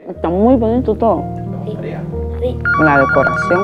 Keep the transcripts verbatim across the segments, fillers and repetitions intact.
Está muy bonito todo. Sí. Sí. La decoración.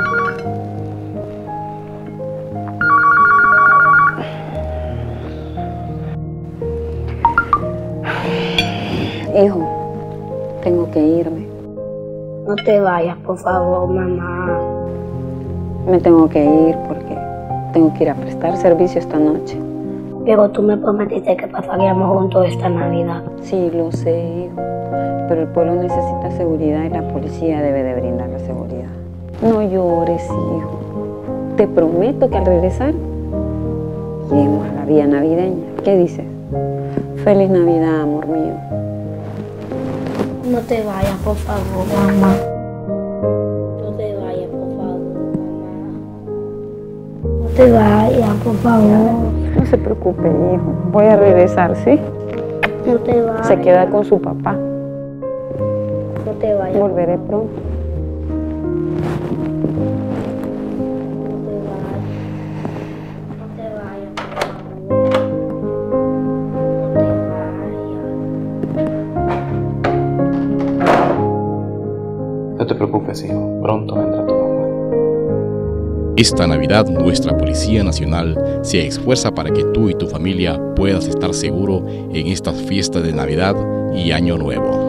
Hijo, tengo que irme. No te vayas, por favor, mamá. Me tengo que ir porque tengo que ir a prestar servicio esta noche. Pero tú me prometiste que pasaríamos juntos esta Navidad. Sí, lo sé, hijo. Pero el pueblo necesita seguridad y la policía debe de brindar la seguridad. No llores, hijo. Te prometo que al regresar iremos a la vía navideña. ¿Qué dices? Feliz Navidad, amor mío. No te vayas, por favor, mamá. No te vayas, por favor, mamá. No te vayas, por favor. No se preocupe, hijo. Voy a regresar, ¿sí? No te vayas. Se queda con su papá. No te vayas. Volveré pronto. No te vayas. No te vayas, por favor. No te vayas. No te preocupes, hijo. Pronto vendrá tu mamá. Esta Navidad, nuestra Policía Nacional se esfuerza para que tú y tu familia puedas estar seguro en estas fiestas de Navidad y Año Nuevo.